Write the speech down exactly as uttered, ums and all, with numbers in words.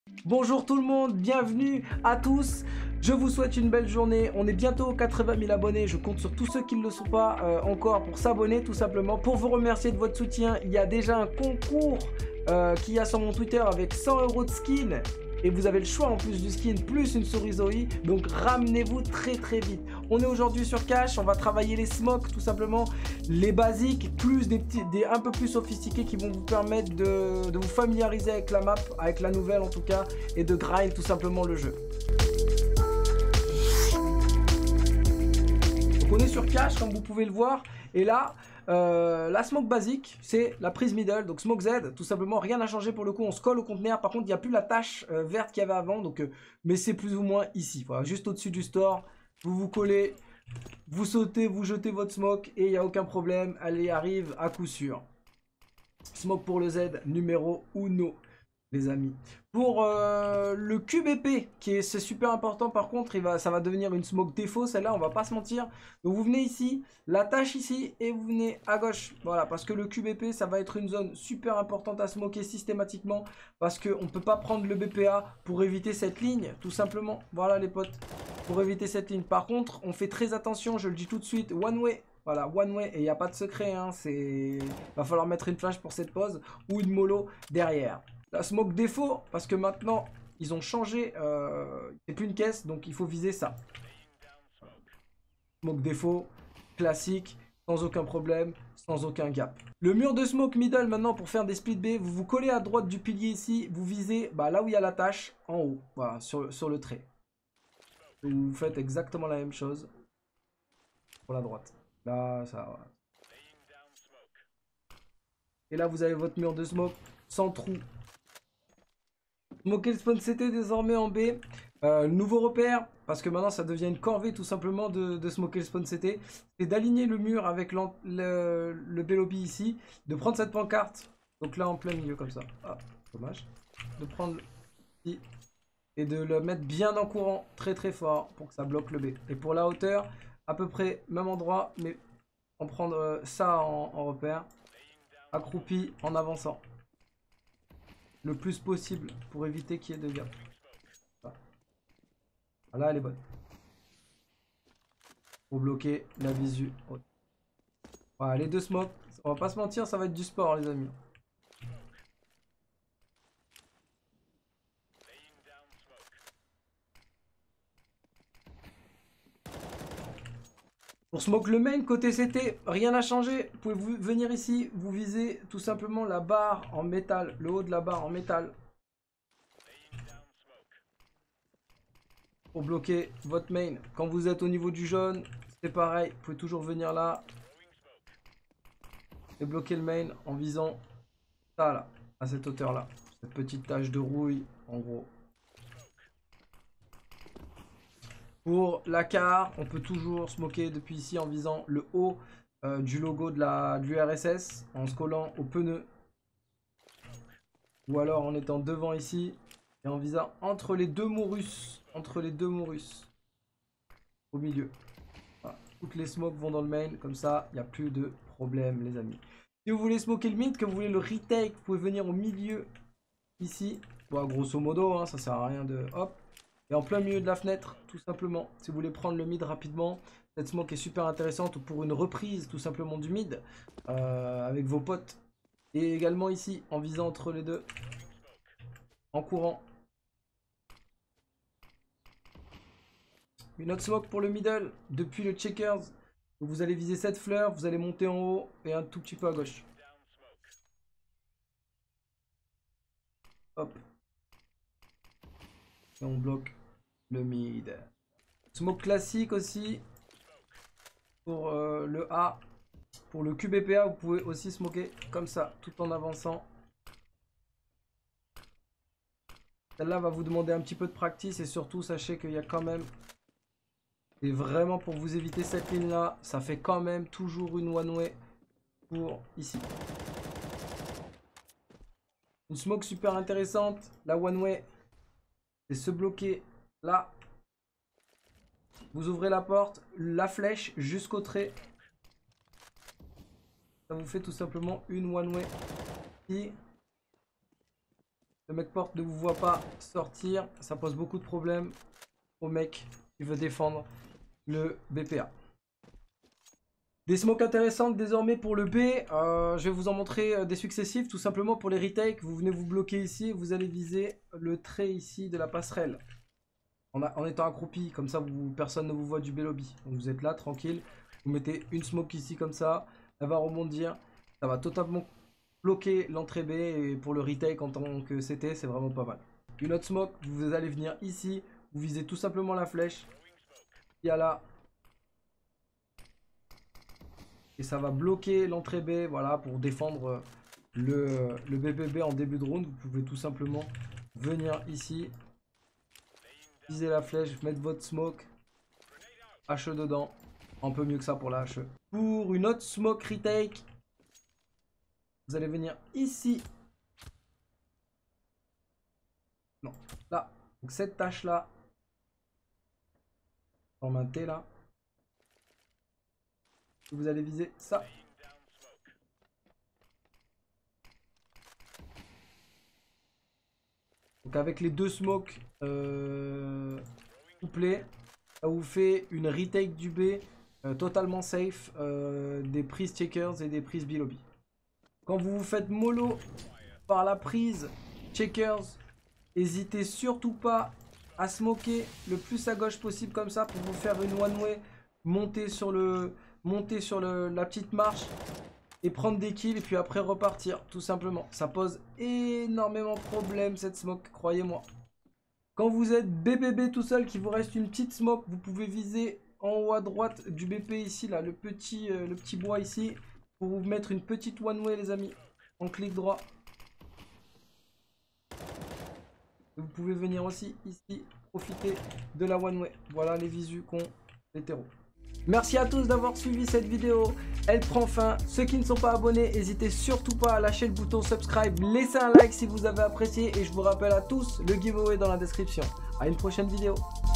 Bonjour tout le monde, bienvenue à tous. Je vous souhaite une belle journée. On est bientôt aux quatre-vingt mille abonnés. Je compte sur tous ceux qui ne le sont pas euh, encore pour s'abonner tout simplement. Pour vous remercier de votre soutien, il y a déjà un concours euh, qu'il y a sur mon Twitter avec cent euros de skin. Et vous avez le choix en plus du skin, plus une souris Zoe. Donc ramenez-vous très très vite. On est aujourd'hui sur Cash, on va travailler les smokes tout simplement. Les basiques, plus des petits, des un peu plus sophistiqués qui vont vous permettre de, de vous familiariser avec la map, avec la nouvelle en tout cas. Et de grind tout simplement le jeu. Donc on est sur Cash comme vous pouvez le voir. Et là... Euh, la smoke basique, c'est la prise middle, donc smoke Z, tout simplement, rien n'a changé pour le coup, on se colle au conteneur, par contre il n'y a plus la tache euh, verte qu'il y avait avant, donc, euh, mais c'est plus ou moins ici, voilà, juste au-dessus du store, vous vous collez, vous sautez, vous jetez votre smoke, et il n'y a aucun problème, elle y arrive à coup sûr. Smoke pour le Z, numéro uno. Les amis. Pour euh, le Q B P, qui est c'est super important par contre, il va, ça va devenir une smoke défaut, celle-là on va pas se mentir. Donc vous venez ici, la tâche ici, et vous venez à gauche. Voilà, parce que le Q B P, ça va être une zone super importante à smoker systématiquement, parce qu'on ne peut pas prendre le B P A pour éviter cette ligne, tout simplement. Voilà les potes, pour éviter cette ligne. Par contre, on fait très attention, je le dis tout de suite, one way. Voilà, one way, et il n'y a pas de secret, hein, c'est... va falloir mettre une flash pour cette pause, ou une mollo derrière. La smoke défaut, parce que maintenant, ils ont changé, euh, c'est plus une caisse, donc il faut viser ça. Smoke défaut, classique, sans aucun problème, sans aucun gap. Le mur de smoke middle, maintenant, pour faire des split B, vous vous collez à droite du pilier ici, vous visez bah, là où il y a la tâche, en haut, voilà, sur, sur le trait. Vous faites exactement la même chose pour la droite. Là, ça, voilà. Et là, vous avez votre mur de smoke sans trou. Smoker le spawn C T désormais en B. Euh, nouveau repère, parce que maintenant ça devient une corvée tout simplement de, de smoker le spawn C T. C'est d'aligner le mur avec le, le B lobby ici. De prendre cette pancarte. Donc là en plein milieu comme ça. Ah, dommage. De prendre ici. Et de le mettre bien en courant. Très très fort pour que ça bloque le B. Et pour la hauteur, à peu près même endroit. Mais en prendre ça en, en repère. Accroupi en avançant le plus possible pour éviter qu'il y ait de gap. Voilà, elle est bonne. Pour bloquer la visu. Voilà, les deux smokes. On va pas se mentir, ça va être du sport, les amis. Pour smoke le main, côté C T, rien n'a changé. Vous pouvez vous venir ici, vous visez tout simplement la barre en métal, le haut de la barre en métal. Pour bloquer votre main. Quand vous êtes au niveau du jaune, c'est pareil. Vous pouvez toujours venir là. Et bloquer le main en visant ça là, à cette hauteur là. Cette petite tache de rouille, en gros. Pour la car, on peut toujours smoker depuis ici en visant le haut euh, du logo de la de l'U R S S, en se collant au pneu. Ou alors en étant devant ici et en visant entre les deux mourus. Entre les deux mourus. Au milieu. Voilà. Toutes les smokes vont dans le main, comme ça, il n'y a plus de problème, les amis. Si vous voulez smoker le mid, que vous voulez le retake, vous pouvez venir au milieu ici. Bon, grosso modo, hein, ça sert à rien de... Hop. Et en plein milieu de la fenêtre, tout simplement. Si vous voulez prendre le mid rapidement, cette smoke est super intéressante pour une reprise tout simplement du mid euh, avec vos potes. Et également ici, en visant entre les deux, en courant. Une autre smoke pour le middle, depuis le checkers. Vous allez viser cette fleur, vous allez monter en haut et un tout petit peu à gauche. Hop. Et on bloque le mid. Smoke classique aussi. Pour euh, le A. Pour le Q B P A, vous pouvez aussi smoker comme ça, tout en avançant. Celle-là va vous demander un petit peu de practice et surtout sachez qu'il y a quand même... Et vraiment pour vous éviter cette ligne là, ça fait quand même toujours une one way pour ici. Une smoke super intéressante, la one way, c'est se bloquer là. Vous ouvrez la porte, la flèche jusqu'au trait. Ça vous fait tout simplement une one way. Et Le mec porte ne vous voit pas sortir. Ça pose beaucoup de problèmes au mec qui veut défendre le B P A. Des smokes intéressantes désormais pour le B. Euh, je vais vous en montrer euh, des successifs. Tout simplement pour les retakes. Vous venez vous bloquer ici. Vous allez viser le trait ici de la passerelle. En, a, en étant accroupi. Comme ça, vous, personne ne vous voit du B-lobby. Donc vous êtes là, tranquille. Vous mettez une smoke ici comme ça. Elle va rebondir. Ça va totalement bloquer l'entrée B. Et pour le retake en tant que C T, c'est vraiment pas mal. Une autre smoke. Vous allez venir ici. Vous visez tout simplement la flèche. Il y a là. Et ça va bloquer l'entrée B. Voilà, pour défendre le, le B P B en début de round. Vous pouvez tout simplement venir ici. Viser la flèche. Mettre votre smoke. H E dedans. Un peu mieux que ça pour la H E. Pour une autre smoke retake. Vous allez venir ici. Non, là. Donc cette tâche là. En un T là. Vous allez viser ça. Donc avec les deux smokes euh, couplés, ça vous fait une retake du B euh, totalement safe, euh, des prises checkers et des prises B-lobby. Quand vous vous faites mollo par la prise checkers, n'hésitez surtout pas à smoker le plus à gauche possible comme ça pour vous faire une one way, monter sur le... monter sur le, la petite marche et prendre des kills et puis après repartir tout simplement. Ça pose énormément de problèmes cette smoke, croyez-moi. Quand vous êtes B B B tout seul, qu'il vous reste une petite smoke, vous pouvez viser en haut à droite du B P ici, là, le petit, euh, le petit bois ici, pour vous mettre une petite one way les amis, en clic droit. Vous pouvez venir aussi ici, profiter de la one way. Voilà les visus qu'ont les terreaux. Merci à tous d'avoir suivi cette vidéo, elle prend fin. Ceux qui ne sont pas abonnés, n'hésitez surtout pas à lâcher le bouton subscribe, laissez un like si vous avez apprécié et je vous rappelle à tous le giveaway dans la description. À une prochaine vidéo.